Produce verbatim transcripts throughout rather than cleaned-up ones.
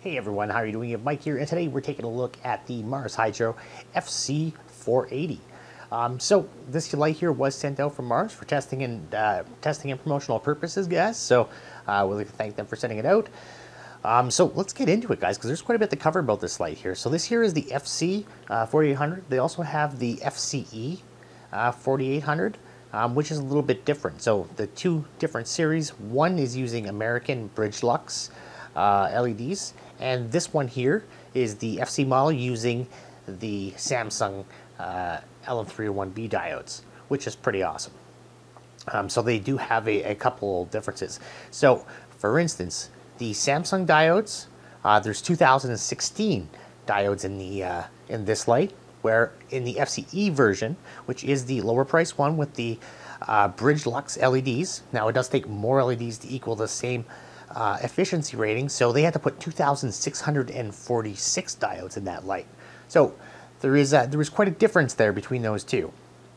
Hey everyone, how are you doing? You have Mike here, and today we're taking a look at the Mars Hydro F C four eighty. Um, so this light here was sent out from Mars for testing and uh, testing and promotional purposes, guys. So uh, we'd like to thank them for sending it out. Um, so let's get into it, guys, because there's quite a bit to cover about this light here. So this here is the F C uh, forty-eight hundred. They also have the F C E uh, forty-eight hundred. Um, which is a little bit different. So the two different series, one is using American Bridge Lux uh, L E Ds, and this one here is the F C model using the Samsung uh, L M three oh one B diodes, which is pretty awesome. Um, so they do have a, a couple differences. So for instance, the Samsung diodes, uh, there's two thousand sixteen diodes in the uh, in this light, where in the F C E version, which is the lower price one with the uh, Bridge Lux L E Ds, now it does take more L E Ds to equal the same uh, efficiency rating, so they had to put two thousand six hundred forty-six diodes in that light. So there is a, there is quite a difference there between those two.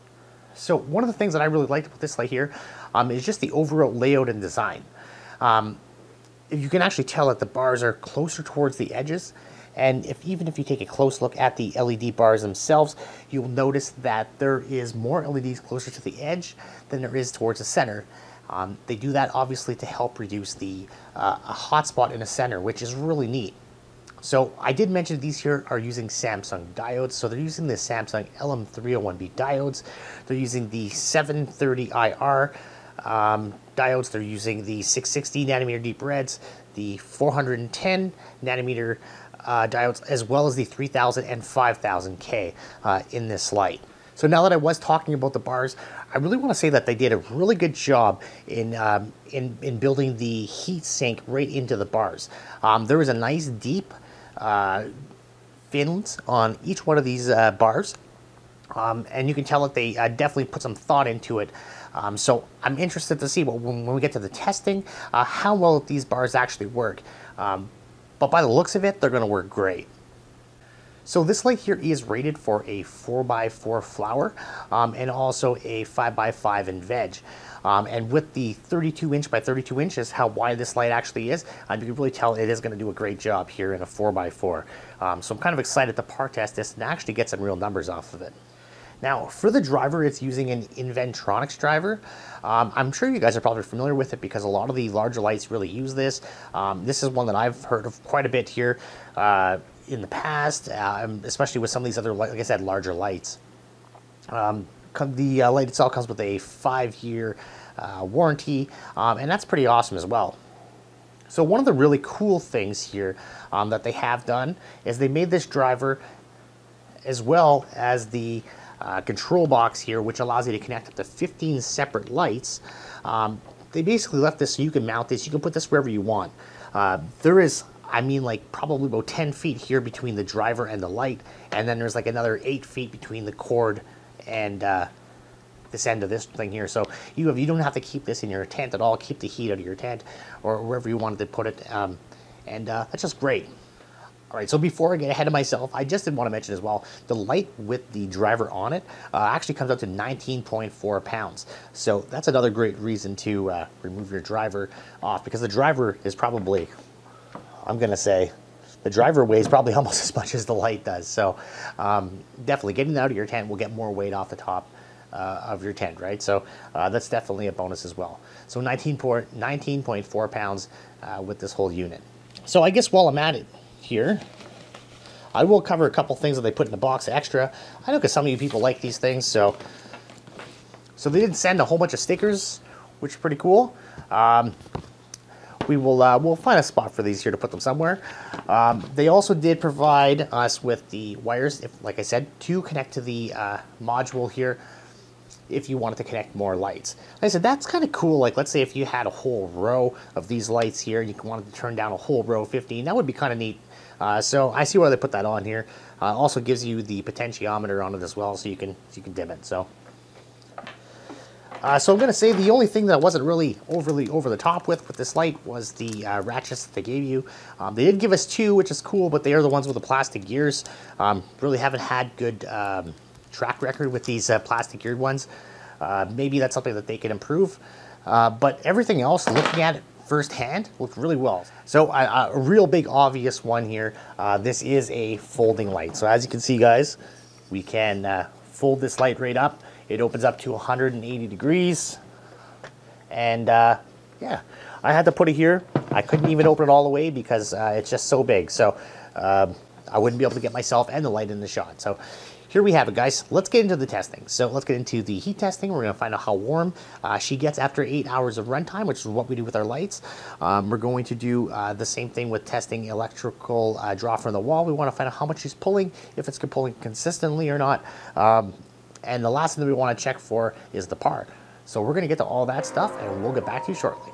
So one of the things that I really liked about this light here um, is just the overall layout and design. Um, you can actually tell that the bars are closer towards the edges. And if, even if you take a close look at the L E D bars themselves, you'll notice that there is more L E Ds closer to the edge than there is towards the center. Um, they do that obviously to help reduce the uh, a hotspot in the center, which is really neat. So I did mention these here are using Samsung diodes. So they're using the Samsung L M three oh one B diodes. They're using the seven thirty I R um, diodes. They're using the six sixty nanometer deep reds, the four hundred ten nanometer Uh, diodes, as well as the three thousand and five thousand K uh, in this light. So now that I was talking about the bars, I really want to say that they did a really good job in um, in, in building the heat sink right into the bars. Um, there is a nice deep uh, fins on each one of these uh, bars, um, and you can tell that they uh, definitely put some thought into it. Um, so I'm interested to see what, when, when we get to the testing, uh, how well these bars actually work. Um, But by the looks of it, they're going to work great. So this light here is rated for a four by four flower um, and also a five by five in veg. Um, and with the thirty-two inch by thirty-two inches, how wide this light actually is, um, you can really tell it is going to do a great job here in a four by four. Um, so I'm kind of excited to part test this and actually get some real numbers off of it. Now, for the driver, it's using an Inventronics driver. Um, I'm sure you guys are probably familiar with it because a lot of the larger lights really use this. Um, this is one that I've heard of quite a bit here uh, in the past, uh, especially with some of these other, like I said, larger lights. Um, the uh, light itself comes with a five-year uh, warranty, um, and that's pretty awesome as well. So one of the really cool things here um, that they have done is they made this driver as well as the Uh, control box here, which allows you to connect up to fifteen separate lights. Um, they basically left this so you can mount this. You can put this wherever you want. Uh, there is, I mean, like probably about ten feet here between the driver and the light, and then there's like another eight feet between the cord and uh, this end of this thing here. So you have, you don't have to keep this in your tent at all. Keep the heat out of your tent or wherever you wanted to put it, um, and uh, that's just great. All right, so before I get ahead of myself, I just did want to mention as well, the light with the driver on it uh, actually comes out to nineteen point four pounds. So that's another great reason to uh, remove your driver off, because the driver is probably, I'm going to say, the driver weighs probably almost as much as the light does. So um, definitely getting it out of your tent will get more weight off the top uh, of your tent, right? So uh, that's definitely a bonus as well. So nineteen point four pounds uh, with this whole unit. So I guess while I'm at it, here, I will cover a couple things that they put in the box extra. I know because some of you people like these things, so so they did send a whole bunch of stickers, which is pretty cool. Um, we will uh, we'll find a spot for these here to put them somewhere. Um, they also did provide us with the wires, if, like I said, to connect to the uh, module here if you wanted to connect more lights. Like I said, that's kind of cool. Like, let's say if you had a whole row of these lights here and you wanted to turn down a whole row of fifteen, that would be kind of neat. Uh, so I see why they put that on here. Uh, also gives you the potentiometer on it as well, so you can so you can dim it. So, uh, so I'm going to say the only thing that I wasn't really overly over the top with with this light was the uh, ratchets that they gave you. Um, they did give us two, which is cool, but they are the ones with the plastic gears. Um, really haven't had good um, track record with these uh, plastic geared ones. Uh, maybe that's something that they can improve. Uh, but everything else, looking at it firsthand, looked really well. So uh, a real big obvious one here, uh, this is a folding light. So as you can see, guys, we can uh, fold this light right up. It opens up to one hundred eighty degrees. And uh, yeah, I had to put it here. I couldn't even open it all the way because uh, it's just so big. So um, I wouldn't be able to get myself and the light in the shot. So here we have it, guys. Let's get into the testing. So let's get into the heat testing. We're going to find out how warm uh, she gets after eight hours of runtime, which is what we do with our lights. Um, we're going to do uh, the same thing with testing electrical uh, draw from the wall. We want to find out how much she's pulling, if it's pulling consistently or not. Um, and the last thing that we want to check for is the par. So we're going to get to all that stuff, and we'll get back to you shortly.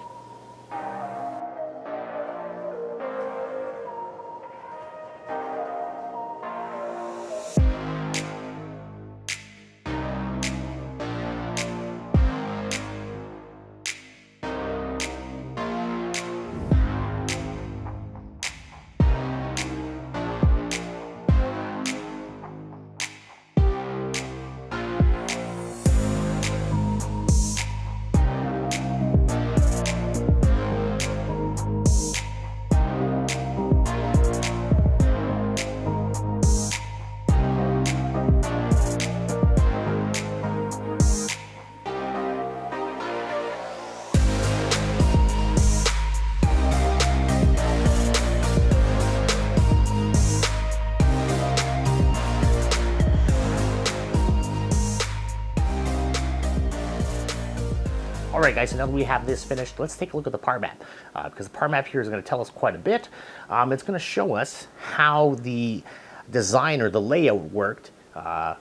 All right, guys, so now that we have this finished, let's take a look at the par map, uh, because the par map here is going to tell us quite a bit. Um, it's going to show us how the design or the layout worked uh,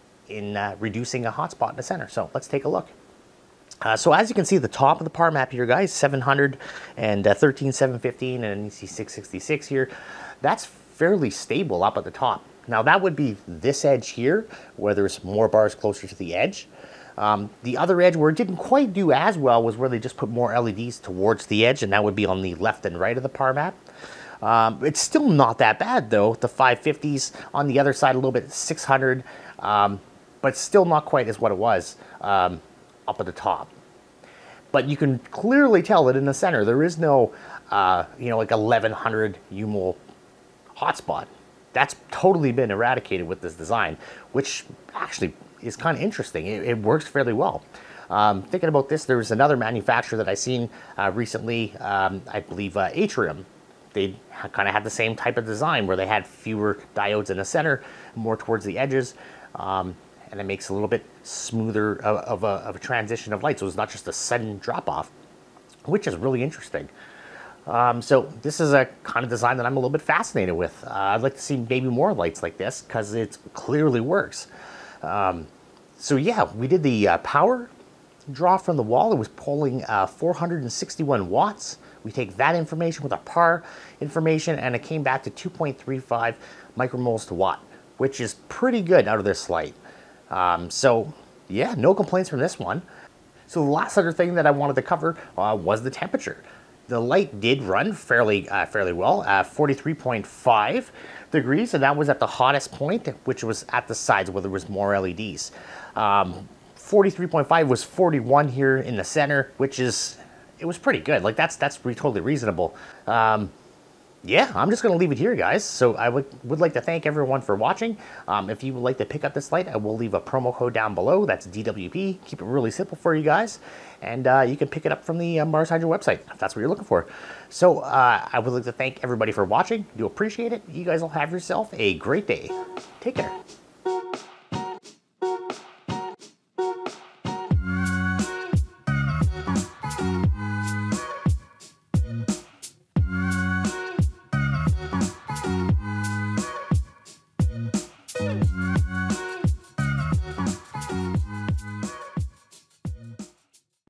in uh, reducing a hotspot in the center. So let's take a look. Uh, so as you can see, the top of the par map here, guys, seven hundred and uh, thirteen, seven fifteen, and you see six sixty-six here. That's fairly stable up at the top. Now that would be this edge here, where there's more bars closer to the edge. Um, the other edge where it didn't quite do as well was where they just put more L E Ds towards the edge, and that would be on the left and right of the par map. Um, it's still not that bad though. The five fifties on the other side a little bit, six hundred, um, but still not quite as what it was um, up at the top. But you can clearly tell that in the center there is no, uh, you know, like eleven hundred umol hotspot. That's totally been eradicated with this design, which actually is kind of interesting. It, it works fairly well. Um, thinking about this, there was another manufacturer that I seen uh, recently, um, I believe uh, Atrium. They kind of had the same type of design where they had fewer diodes in the center, more towards the edges, um, and it makes a little bit smoother of, of, a, of a transition of light, so it's not just a sudden drop-off, which is really interesting. Um, so this is a kind of design that I'm a little bit fascinated with. Uh, I'd like to see maybe more lights like this because it clearly works. Um, so yeah, we did the uh, power draw from the wall. It was pulling uh, four hundred sixty-one watts. We take that information with our par information, and it came back to two point three five micromoles to watt, which is pretty good out of this light. Um, so yeah, no complaints from this one. So the last other thing that I wanted to cover uh, was the temperature. The light did run fairly uh, fairly well, uh, forty-three point five degrees, and that was at the hottest point, which was at the sides where there was more L E Ds. Um, forty-three point five was forty-one here in the center, which is, it was pretty good. Like that's that's totally reasonable. Um, yeah, I'm just going to leave it here, guys. So I would, would like to thank everyone for watching. Um, if you would like to pick up this light, I will leave a promo code down below. That's D W P. Keep it really simple for you guys. And uh, you can pick it up from the uh, Mars Hydro website if that's what you're looking for. So uh, I would like to thank everybody for watching. Do appreciate it. You guys will have yourself a great day. Take care.